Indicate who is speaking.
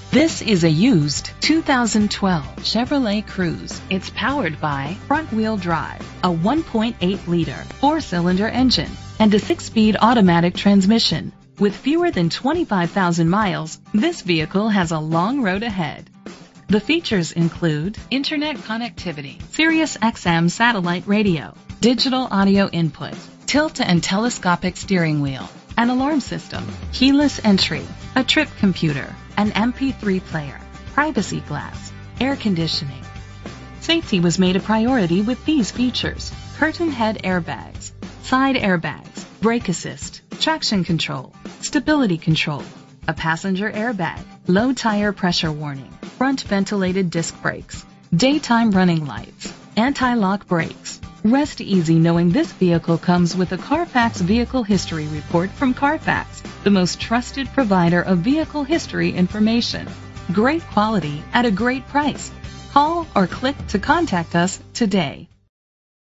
Speaker 1: This is a used 2012 Chevrolet Cruze. It's powered by front-wheel drive, a 1.8-liter four-cylinder engine, and a 6-speed automatic transmission. With fewer than 25,000 miles, this vehicle has a long road ahead. The features include internet connectivity, Sirius XM satellite radio, digital audio input, tilt and telescopic steering wheel, an alarm system, keyless entry, a trip computer, an MP3 player, privacy glass, air conditioning. Safety was made a priority with these features: curtain head airbags, side airbags, brake assist, traction control, stability control, a passenger airbag, low tire pressure warning, front ventilated disc brakes, daytime running lights, anti-lock brakes. Rest easy knowing this vehicle comes with a Carfax Vehicle History Report from Carfax, the most trusted provider of vehicle history information. Great quality at a great price. Call or click to contact us today.